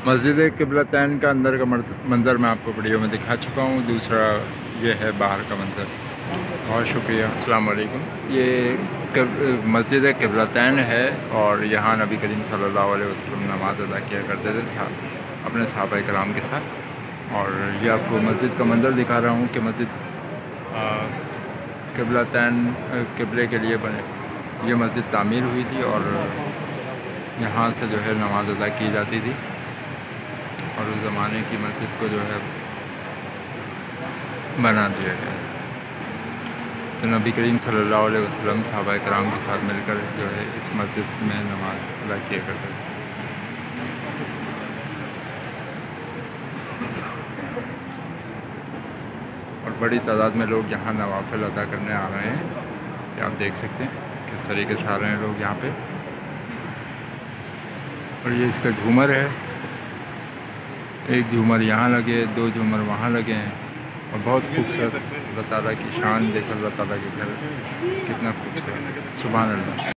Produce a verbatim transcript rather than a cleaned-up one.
مسجد قبلتین کا اندر کا منظر میں آپ کو ویڈیو میں دکھا چکا ہوں. دوسرا یہ ہے باہر کا منظر. بہت شکریہ. السلام علیکم. یہ مسجد قبلتین ہے اور یہاں نبی کریم صلی اللہ علیہ وسلم نماز ادا کیا کرتے تھے اپنے صحابہ کرام کے ساتھ. اور یہ آپ کو مسجد کا منظر دکھا رہا ہوں کہ مسجد قبلتین قبلے کے لیے بنے. یہ مسجد تعمیر ہوئی تھی اور یہاں سے جو ہے نماز ادا کی جاتی تھی اور اس زمانے کی مسجد کو جو ہے بنا دیا گیا. تو نبی کریم صلی اللہ علیہ وسلم صحابہ کرام کے ساتھ مل کر جو ہے اس مسجد میں نماز ادا کیا کرتے تھے. اور بڑی تعداد میں لوگ یہاں نوافل ادا کرنے آ رہے ہیں. کہ آپ دیکھ سکتے ہیں کس طریقے سے آ رہے ہیں لوگ یہاں پہ. اور یہ اس کا جھومر ہے. ایک جھومر یہاں لگے, دو جھومر وہاں لگے ہیں اور بہت خوبصورت. اللہ تعالیٰ کی شان دیکھ, اللہ تعالیٰ کے گھر کتنا خوبصورت. سبحان اللہ.